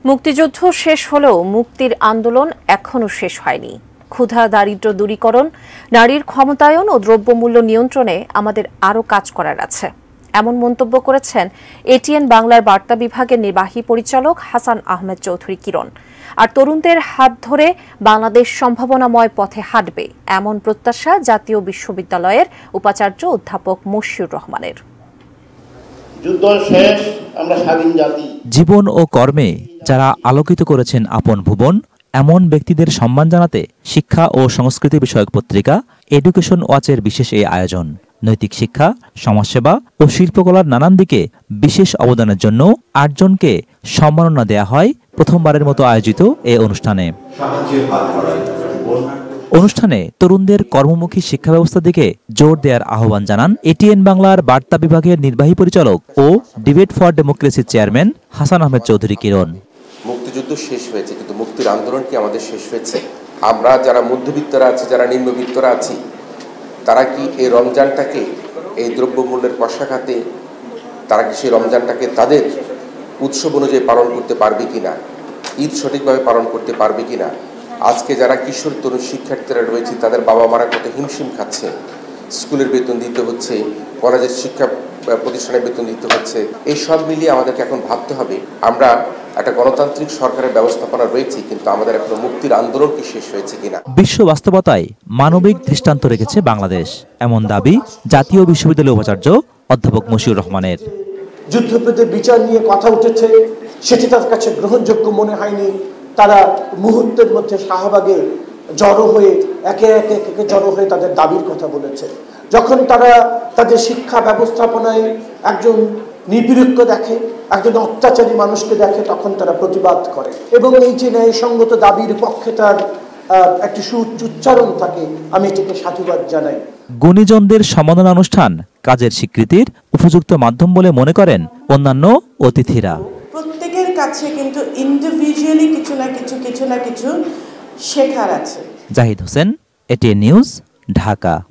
মুক্তিযুদ্ধ শেষ হলেও মুক্তির আন্দোলন এখনো শেষ হয়নি। ক্ষুধা, দারিদ্র্য দূরীকরণ, নারীর ক্ষমতায়ন ও দ্রব্যমূল্য নিয়ন্ত্রণে আমাদের আরও কাজ করার আছে, এমন মন্তব্য করেছেন এটিএন বাংলার বার্তা বিভাগের নির্বাহী পরিচালক হাসান আহমেদ চৌধুরী কিরণ। আর তরুণদের হাত ধরে বাংলাদেশ সম্ভাবনাময় পথে হাঁটবে, এমন প্রত্যাশা জাতীয় বিশ্ববিদ্যালয়ের উপাচার্য অধ্যাপক মশিউর রহমানের। যুদ্ধ শেষ, আমরা স্বাধীন জাতি। জীবন ও কর্মে যারা আলোকিত করেছেন আপন ভুবন, এমন ব্যক্তিদের সম্মান জানাতে শিক্ষা ও সংস্কৃতি বিষয়ক পত্রিকা এডুকেশন ওয়াচের বিশেষ এই আয়োজন। নৈতিক শিক্ষা, সমাজসেবা ও শিল্পকলার নানান দিকে বিশেষ অবদানের জন্য ৮ জনকে সম্মাননা দেয়া হয় প্রথমবারের মতো আয়োজিত এ অনুষ্ঠানে। অনুষ্ঠানে তরুণদের কর্মমুখী শিক্ষা ব্যবস্থার দিকে জোর দেওয়ার আহ্বান জানান এটিএন বাংলার বার্তা বিভাগের নির্বাহী পরিচালক ও ডিবেট ফর ডেমোক্রেসির চেয়ারম্যান হাসান আহমেদ চৌধুরী কিরণ। মুক্তিযুদ্ধ শেষ হয়েছে, কিন্তু মুক্তির আন্দোলন কি আমাদের শেষ হয়েছে? আমরা যারা মধ্যবিত্তরা আছি, যারা নিম্নবিত্তরা আছি, তারা কি এই রমজানটাকে, এই দ্রব্যমূল্যের কষাঘাতে তারা কি সেই রমজানটাকে তাদের উৎসব অনুযায়ী পালন করতে পারবে কিনা, ঈদ সঠিকভাবে পালন করতে পারবে কিনা? আজকে যারা কিশোর তরুণ শিক্ষার্থীরা রয়েছে, তাদের বাবা মারা কত হিমশিম খাচ্ছে, স্কুলের বেতন দিতে হচ্ছে, কলেজের শিক্ষা প্রতিষ্ঠানের বেতন দিতে হচ্ছে। এই সব মিলিয়ে আমাদেরকে এখন ভাবতে হবে, আমরা একটা গণতান্ত্রিক সরকারের ব্যবস্থাপনা রয়েছে, কিন্তু আমাদের এখন মুক্তির আন্দোলন কি শেষ হয়েছে কিনা? বিশ্ব বাস্তবতায় মানবিক দৃষ্টান্ত রেখেছে বাংলাদেশ, এমন দাবি জাতীয় বিশ্ববিদ্যালয়ের উপাচার্য অধ্যাপক মশিউর রহমানের। যুদ্ধপীড়িতের বিচার নিয়ে কথা উঠেছে, সেটি তার কাছে গ্রহণযোগ্য মনে হয়নি। তারা মুহূর্তের মধ্যে শাহবাগে জড়ো হয়ে একে একে জড়ো হয়ে তাদের দাবির কথা বলেছে। যখন তারা তাদের শিক্ষা ব্যবস্থাপনায় একজন নিপীড়িত দেখে, একজন অত্যাচারী মানুষকে দেখে, তখন তারা প্রতিবাদ করে এবং এই যে ন্যায়সঙ্গত দাবির পক্ষে তার একটি সুউচ্চারণ থাকে, আমি এটিকে সাধুবাদ জানাই। গুণীজনদের সম্মাননা অনুষ্ঠান কাজের স্বীকৃতির উপযুক্ত মাধ্যম বলে মনে করেন অন্যান্য অতিথিরা। প্রত্যেকের কাছে কিন্তু ইন্ডিভিজুয়ালি কিছু না কিছু শেখার আছে। Zahid Hossain, ATN news, Dhaka.